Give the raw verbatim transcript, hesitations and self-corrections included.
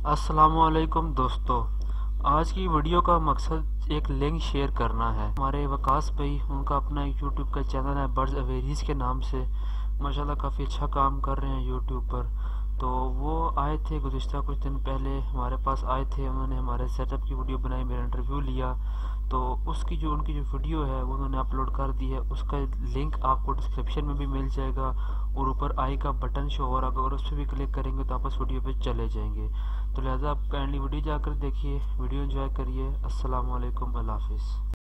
अस्सलामुअलैकुम दोस्तों, आज की वीडियो का मकसद एक लिंक शेयर करना है। हमारे वकास भाई, उनका अपना यूट्यूब का चैनल है बर्ड्स अवेरीज के नाम से। माशाल्लाह काफ़ी अच्छा काम कर रहे हैं यूट्यूब पर। तो वो आए थे गुज़िश्ता कुछ दिन पहले, हमारे पास आए थे। उन्होंने हमारे सेटअप की वीडियो बनाई, मेरा इंटरव्यू लिया। तो उसकी जो उनकी जो वीडियो है वो उन्होंने अपलोड कर दी है। उसका लिंक आपको डिस्क्रिप्शन में भी मिल जाएगा और ऊपर आई का बटन शो हो रहा होगा, और उस पर भी क्लिक करेंगे तो आप उस वीडियो पे चले जाएंगे। तो लिहाजा आप काइंडली वीडियो जाकर देखिए, वीडियो एंजॉय करिए। अस्सलाम वालेकुम, अल्लाह हाफिज़।